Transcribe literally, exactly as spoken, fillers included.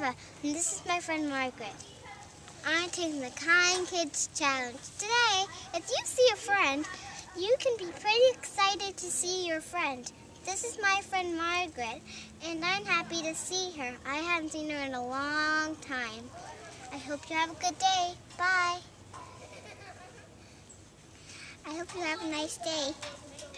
Eva, and this is my friend Margaret. I'm taking the Kind Kids Challenge. Today, if you see a friend, you can be pretty excited to see your friend. This is my friend Margaret, and I'm happy to see her. I haven't seen her in a long time. I hope you have a good day. Bye. I hope you have a nice day.